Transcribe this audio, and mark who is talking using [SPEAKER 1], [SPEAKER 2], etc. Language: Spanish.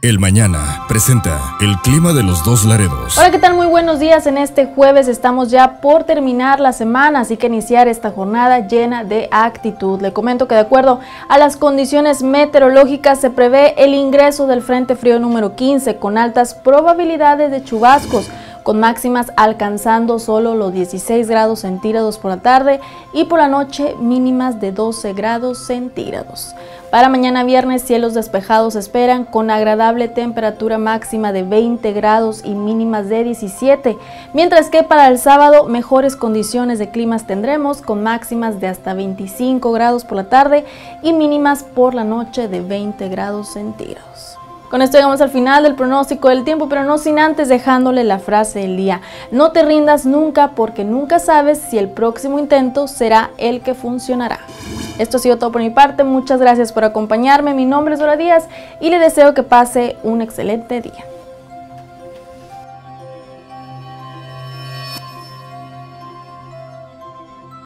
[SPEAKER 1] El Mañana presenta el clima de los dos Laredos.
[SPEAKER 2] Hola, ¿qué tal? Muy buenos días. En este jueves estamos ya por terminar la semana, así que iniciar esta jornada llena de actitud. Le comento que de acuerdo a las condiciones meteorológicas se prevé el ingreso del Frente Frío número 15 con altas probabilidades de chubascos, con máximas alcanzando solo los 16 grados centígrados por la tarde y por la noche mínimas de 12 grados centígrados. Para mañana viernes, cielos despejados se esperan con agradable temperatura máxima de 20 grados y mínimas de 17, mientras que para el sábado mejores condiciones de climas tendremos con máximas de hasta 25 grados por la tarde y mínimas por la noche de 20 grados centígrados. Con esto llegamos al final del pronóstico del tiempo, pero no sin antes dejándole la frase del día. No te rindas nunca porque nunca sabes si el próximo intento será el que funcionará. Esto ha sido todo por mi parte, muchas gracias por acompañarme, mi nombre es Dora Díaz y le deseo que pase un excelente día.